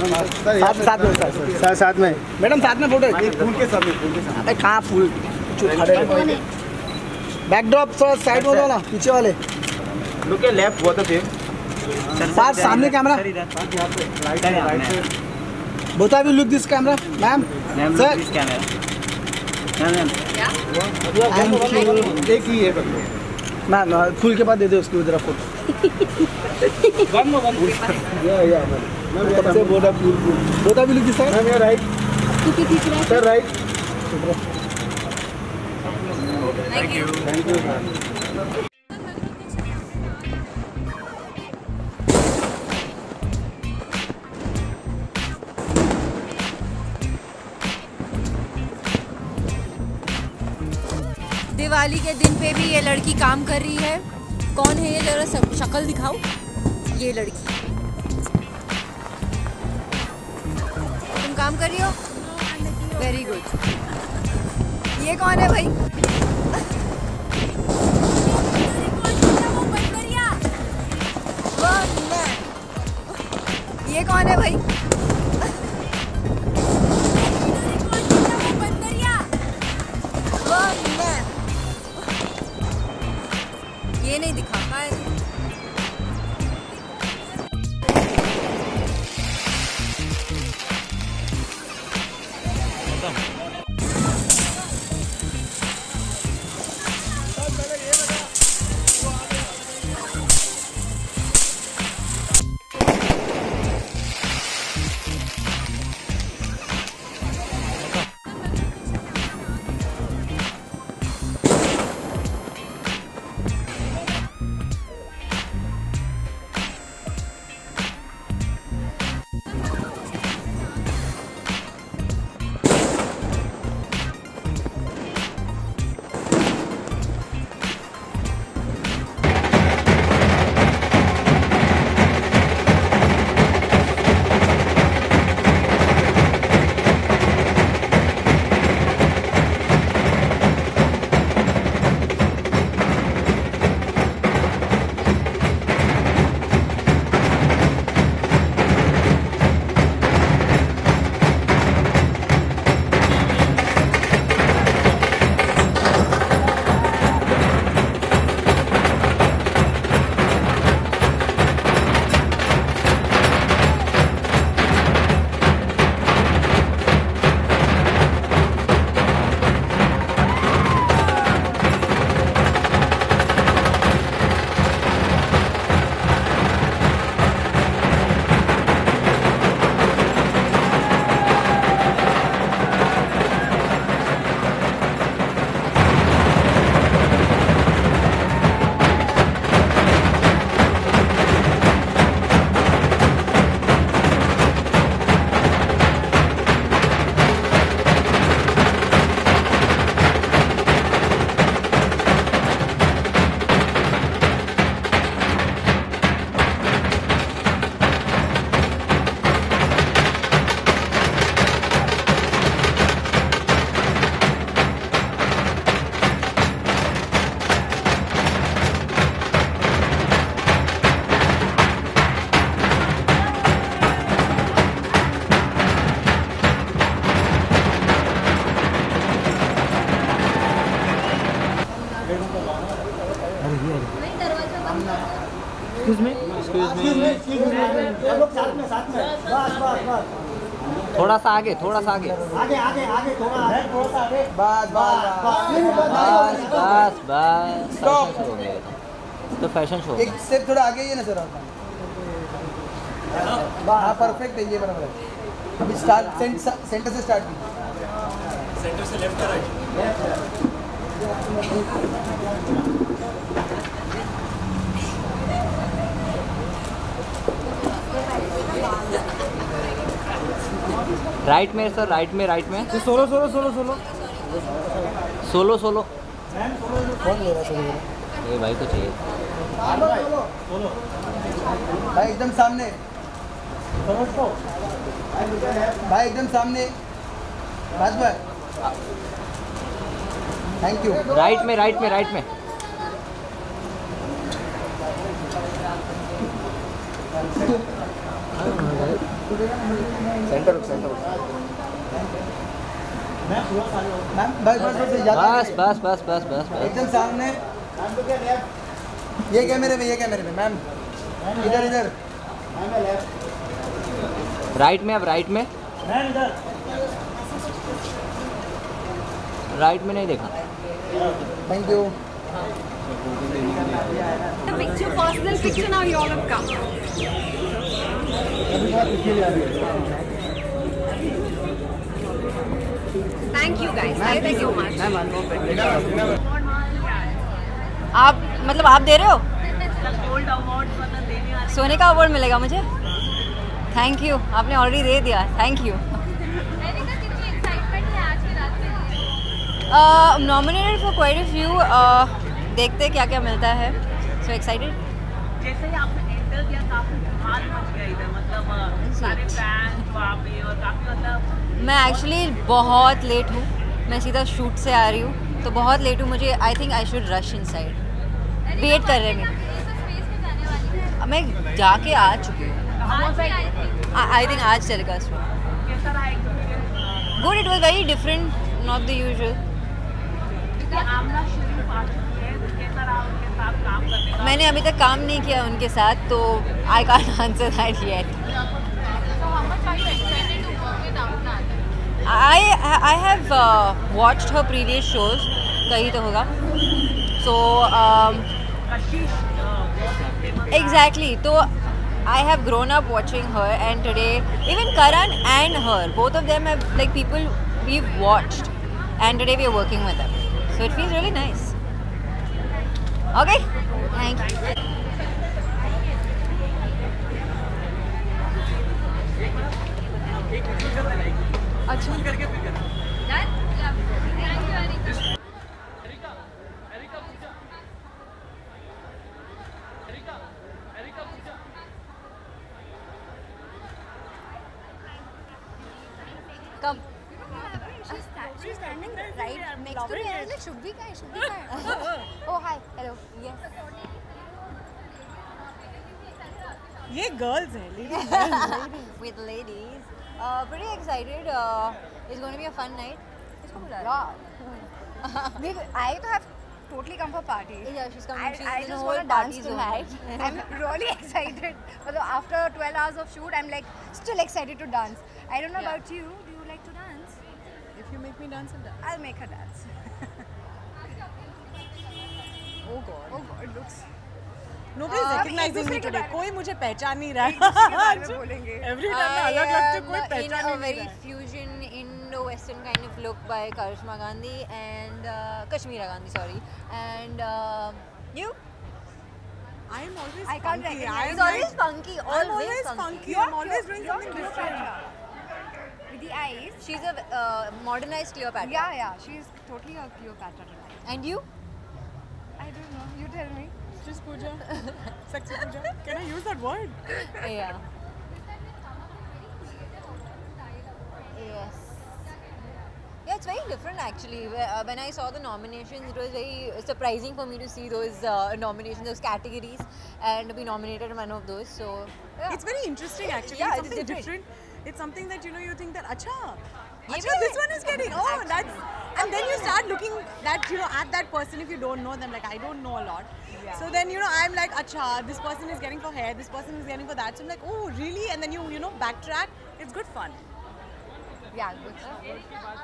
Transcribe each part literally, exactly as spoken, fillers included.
साथ साथ में सर साथ में मैडम साथ में फोटो फूल के साथ में फूल के साथ। अरे कहाँ फूल खड़े बैकड्रॉप सर साइड में दो ना पीछे वाले look at left both of you sir सामने camera both of you look this camera ma'am sir this camera एक ही है मैम फूल के बाद दे दो उसको जरा फोटो वन मोर वन या या मैम सबसे बोला फूल फूल both of you look this side ma'am right sir right thank you thank you ma'am Diwali के दिन पे भी ये लड़की काम कर रही है। कौन है ये, जरा शक्ल दिखाओ। ये लड़की तुम काम कर रही हो, वेरी गुड। ये कौन है भाई? ये कौन है भाई? ये नहीं दिखा पाए। एक्सक्यूज मी एक्सक्यूज मी हम लोग साथ में साथ में बस बस बस थोड़ा सा आगे थोड़ा सा आगे आगे आगे आगे थोड़ा थोड़ा सा आगे बस बस बस बस स्टॉप हो गया तो फैशन शो एक स्टेप थोड़ा आगे ही ना सर आप हाँ परफेक्ट है ये बराबर है। अभी स्टार्ट सेंटर से स्टार्ट की सेंटर से लेफ्ट का राइट राइट में सर राइट में राइट में solo solo solo solo solo solo कौन ले रहा है ये भाई को चाहिए भाई एकदम सामने भाई एकदम सामने बस भाई थैंक यू राइट में राइट में राइट में सेंटर सेंटर मैम बस बस बस बस बस बस बस बस बस एकदम सामने ये कैमरे में ये कैमरे में मैम इधर इधर राइट में अब राइट में राइट में नहीं देखा thank you The picture, personal picture now you all have come. Thank you guys. Thank you so much. आप मतलब आप दे रहे हो? सोने का अवार्ड मिलेगा मुझे? थैंक यू, आपने ऑलरेडी दे दिया, thank you. Nominated for quite a few, देखते क्या क्या मिलता है। So excited. जैसे ही आपने एंटर किया काफी धमाल मच गया इधर, मतलब सारे फैंस वहाँ पे और काफी मतलब मैं एक्चुअली बहुत लेट हूँ, मैं सीधा शूट से आ रही हूँ तो बहुत लेट हूँ। मुझे I think I should rush inside, wait कर रहे हैं। मैं जाके आ चुकी हूँ, आई थिंक आज चलेगा शो। कैसा रहा experience? Good, it was very different, not the usual. Aamna Sharif आ चुकी है, तो कैसा रहा उनके साथ काम करने का? मैंने अभी तक काम नहीं किया उनके साथ तो I can't answer that yet. I I have watched her previous shows, कहीं तो होगा। सो एग्जैक्टली, तो I have grown up watching her, and today even Karan and her, both of them have like people we've watched, and today we are working with them, so it feels really nice. Okay, thank you. अच्छा करके फिर करना। Come. She's, she's standing right next to me. I was like, should be kind, should be kind. Oh, hi. Hello. Yes. ये girls हैं, ladies With ladies. Uh, pretty excited. Uh, it's going to be a fun night. किसको बुला रहे हो? I to have totally come for party. Yeah, she's coming. I, She's I in a just whole want to dance party zone. tonight. I'm really excited. Although after twelve hours of shoot, I'm like still excited to dance. I don't know Yeah. about you. Do you like to dance? If you make me dance, I'll dance. I'll make her dance. Oh God. Oh God, looks. Nobody is Uh, recognizing एक me दूसरे के today. बारे में- कोई मुझे पहचान नहीं रहा एक दूसरे के बारे में है। बोलेंगे। Every time मैं अलग लगती हूँ, कोई I am पहचान in ही a नहीं very रहा है। fusion Indo-Western kind of look by Karishma Gandhi and uh, Kashmira Gandhi, sorry. And uh, you? I'm always I can't funky. recognize. He's I'm always like- funky. Always, I'm always funky. I'm always doing You're something different. Cleopatra. With the eyes. She's a uh, modernized Cleopatra. Yeah, yeah. She's totally a Cleopatra tonight. And you? I don't know. You tell me. Just puja. Sexy puja. Can I use that word? Yeah. Yes. Yeah, it's very different actually. Wh- uh, When I saw the nominations, it was very surprising for me to see those uh, nominations, those categories, and to be nominated in one of those. So, yeah. It's very interesting actually. Yeah, it's it's something different. different. It's something that you know you think that acha, Ye acha bhi this hai. one is getting oh that's and then you start looking that you know at that person if you don't know them, like I don't know a lot. Yeah. So then you know I'm like acha this person is getting for hair, this person is getting for that. So I'm like oh really, and then you you know backtrack. It's good fun. Yeah, good stuff.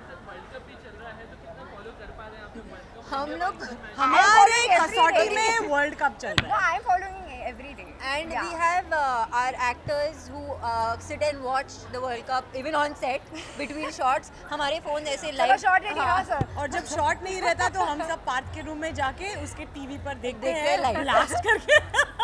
हम लोग हमारे every कसौटी day. में world cup चल रहा No, है. I'm following every day. and Yeah. we have uh, our actors who uh, sit and watch the World Cup even on set between shots. हमारे फोन ऐसे चलो लाइव शॉर्ट रेडी हाँ sir. और जब शॉट नहीं रहता तो हम सब पार्क के रूम में जाके उसके टीवी पर देखते देखते हैं हैं live. ब्लास्ट करके.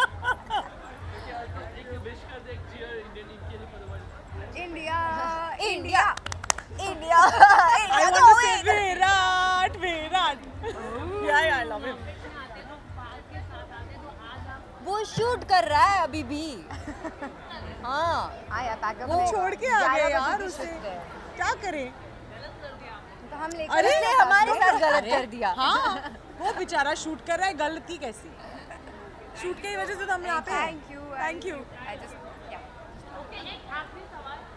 India, India. India. I India want go to say in. Virat, Virat. Yeah, yeah, I love him. वो शूट कर रहा है अभी भी. हाँ. आया पैकअप. वो छोड़ के आ गए यार उसे. क्या करें? तो हम लेके अरे उसने हमारे साथ गलत कर दिया. हाँ, वो बेचारा शूट कर रहा है, गलती कैसी? शूट की वजह से तो हम यहाँ पे हैं. Thank you. Thank you. I just yeah. Okay एक आखिरी सवाल